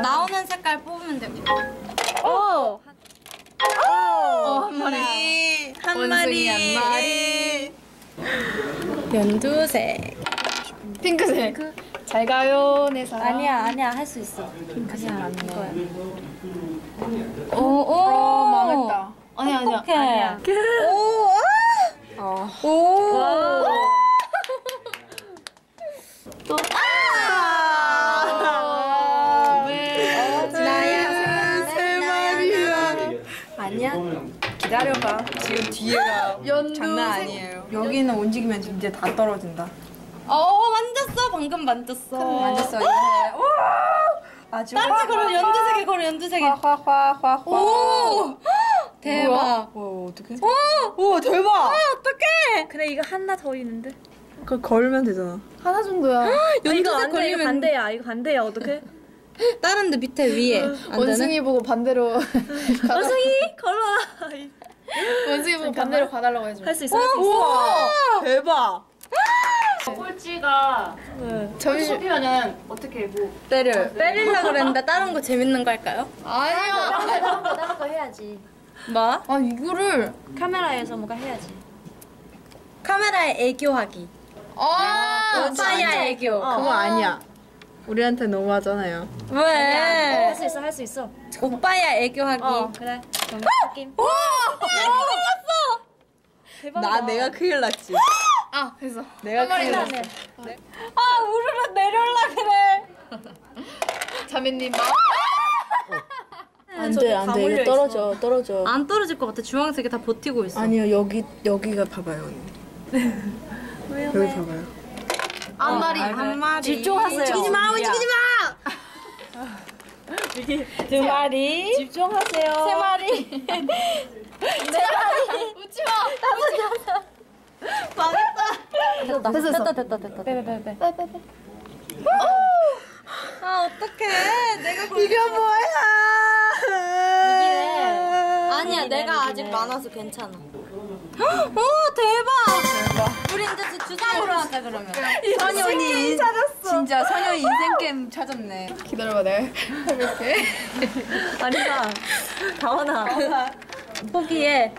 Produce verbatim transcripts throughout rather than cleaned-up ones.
나오는 색깔 뽑으면 되고. 오! 어, 한 마리. 한 마리. 한 마리. 연두색. 핑크색. 잘 가요, 내 사랑. 아니야, 아니야. 할 수 있어. 핑크색 아니야. 오, 오. 어, 망했다. 아니야, 아니야. 어떡해. 아니야. 오, 아! 어. 오. 와. 또. 아! 왜? 나야. 세 마리야. 아니야. 기다려봐. 지금 뒤에가 연두 장난 아니에요. 여기는 움직이면 이제 다 떨어진다. 어, 만졌어. 방금 만졌어. 만졌어. 이제. 아주. 다른 데 걸어. 연두색에 걸어. 연두색에. 화화화화. 오! 대박. 와 어떡해? 오! 오 대박. 어떡해. 근데 이거 하나 더 있는데? 그거 걸면 되잖아. 하나 정도야. 아, 이거 연두색 안 돼, 이거 걸리면 반대야. 이거 반대야. 어떡해? 다른 데 밑에 위에. 안 되네? 원숭이 보고 반대로. 원숭이 걸어. 원숭이 보고 반대로 가달라고 해줘. 할 수 있어. 우와 대박. 꼴찌가 점심. 뽑히면은 어떻게 뭐 때려. 때리려 그랬는데 다른 거 재밌는 거 할까요? 아니야. 다른 거 해야지. 뭐? 아, 이거를. 카메라에서 뭔가 해야지. 카메라에 애교하기. 아, 오빠야 애교. 그거 아니야. 우리한테 너무하잖아요. 왜? 할 수 있어, 할 수 있어. 오빠야 애교하기. 어, 그래. 느낌. 오! 큰일 났어! 나 내가 큰일 났지. 아, 됐어. 내가 큰일 났어. 아, 우르르 내려올라 그래. 자매님. 안 돼, 안 돼. 이거 떨어져, 떨어져. 안 떨어질 것 같아. 주황색이 다 버티고 있어. 아니요, 여기, 여기가 봐봐요. 여기 봐봐요. 한 마리. 한 마리. 집중하세요. 움직이지 마, 움직이지 마! 두 마리. 집중하세요. 세 마리. 네 마리. 웃지 마. 망했다. 됐어, 됐다, 됐어. 됐다, 됐다. 빼, 빼, 빼. 빼, 빼, 빼. 아, 어떡해. 내가 걸려. 이게 뭐야? 이기네. 아니야, 내가 아직 많아서 괜찮아. 오, 대박! 대박. 우리 이제 주사위로 하자, 그러면. 선현이 진짜 선현이 인생 게임 찾았네. 기다려봐, 내가 해볼게. 아니다. 다원아. 포기해.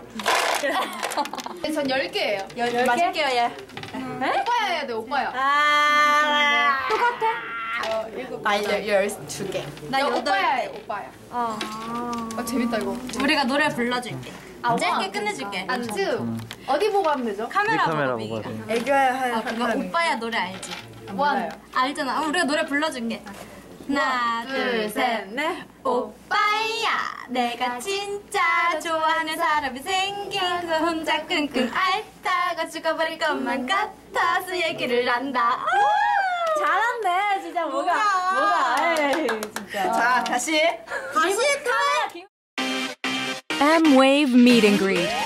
전 열 개예요. 맛있게요, 얘. 오빠야 해야 돼, 오빠야. 아, 똑같아? 어, 일곱. 아, 열, 열두 개. 나 야, 여덟 오빠야 해, 개. 오빠야. 어. 아, 재밌다, 이거. 우리가 노래 불러줄게. 아, 짧게 끝내줄게. 안주. 어디 보고 하면 되죠? 카메라, 카메라 보고 보고 얘기해. 애교야 할 아, 그거 오빠야 노래 알지? 원. 알잖아. 어, 우리가 노래 불러줄게. 하나, 둘, 셋, 넷. 오빠야, 내가 진짜 좋아하는 사람이 생긴 그 혼자 끙끙 앓다가 죽어버릴 것만 같아서 얘기를 한다. 잘한대, 진짜 뭐가 뭐가. 에이, 진짜. 자, 다시. 다시 타. M-Wave Meet and Greet.